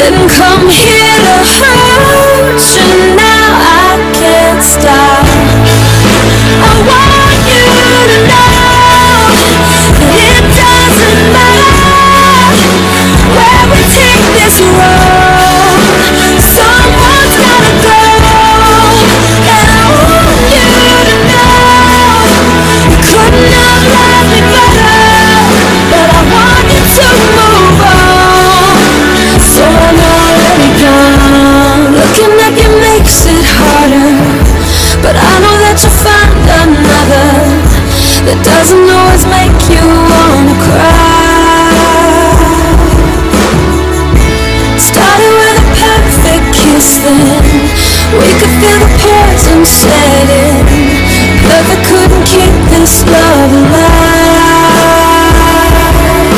Didn't come here to hurt you, now I can't stop. I want you to know that it doesn't matter where we take this road, someone's gotta go. And I want you to know you couldn't have loved me better, but I want you to move on. So I'm already gone. Looking at you makes it harder, but I know that you'll find another that doesn't always make you wanna cry. Started with a perfect kiss, then we could feel the poison setting. Perfect couldn't keep this love alive.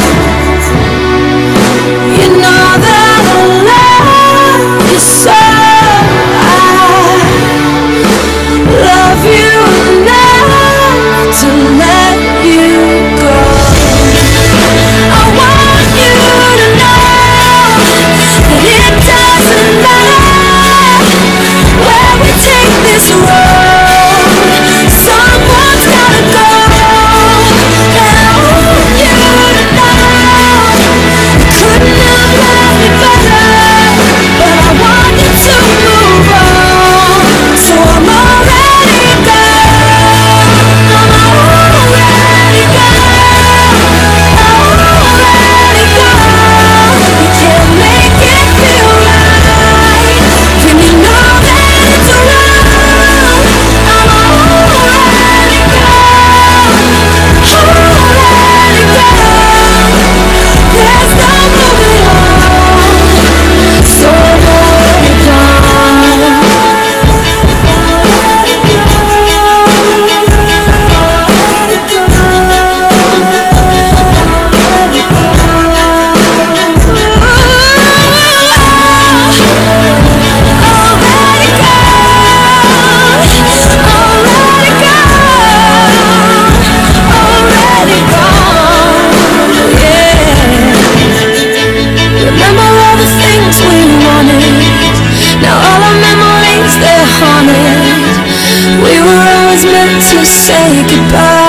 You know that I love you so. I love you enough to let you go. I want you to know that it doesn't matter where we take this road, someone's gotta go. And I want you to know you couldn't have loved me better, but I want you to move on. So I'm already gone. I'm already gone. I'm already gone. You can't make it feel right when you know that it's wrong. I'm already gone. Already gone. There's no moving on. So I'm already gone. Remember all the things we wanted. Now all our memories, they're haunted. We were always meant to say goodbye.